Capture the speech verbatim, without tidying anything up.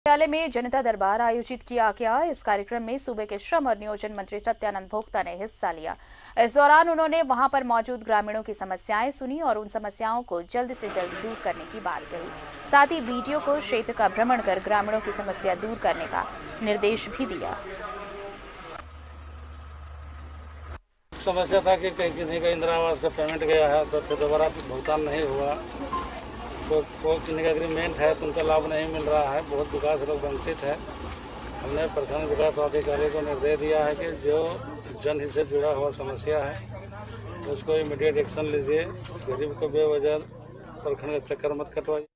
विद्यालय में जनता दरबार आयोजित किया गया। इस कार्यक्रम में सूबे के श्रम और नियोजन मंत्री सत्यानंद भोक्ता ने हिस्सा लिया। इस दौरान उन्होंने वहां पर मौजूद ग्रामीणों की समस्याएं सुनी और उन समस्याओं को जल्द से जल्द दूर करने की बात कही। साथ ही बीडीओ को क्षेत्र का भ्रमण कर ग्रामीणों की समस्या दूर करने का निर्देश भी दिया। समस्या था कि कहीं किसी का इंदिरा आवास का पेमेंट गया है तो फिर दोबारा भुगतान नहीं हुआ, तो कोई किसी का एग्रीमेंट है तो उनका लाभ नहीं मिल रहा है। बहुत विकास लोग वंचित है। हमने प्रखंड विकास अधिकारी को निर्देश दिया है कि जो जनहित से जुड़ा हुआ समस्या है उसको इमीडिएट एक्शन लीजिए। गरीब को बेवजह प्रखंड का चक्कर मत कटवाइए।